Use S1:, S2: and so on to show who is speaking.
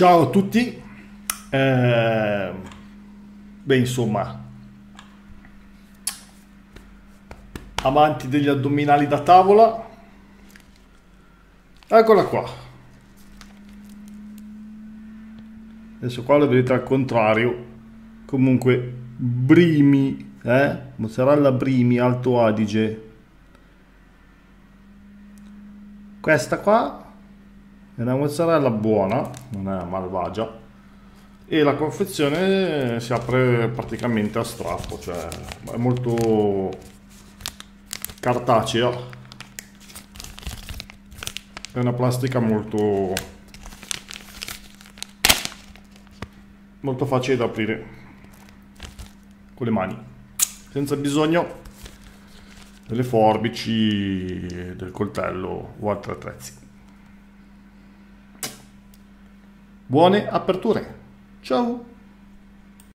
S1: Ciao a tutti. Beh, insomma, amanti degli addominali da tavola, eccola qua. Adesso qua lo vedete al contrario. Comunque, Brimi, mozzarella Brimi Alto Adige. Questa qua è una mozzarella buona, non è malvagia. E la confezione si apre praticamente a strappo, cioè è molto cartacea, è una plastica molto facile da aprire con le mani, senza bisogno delle forbici, del coltello o altri attrezzi. Buone aperture, ciao!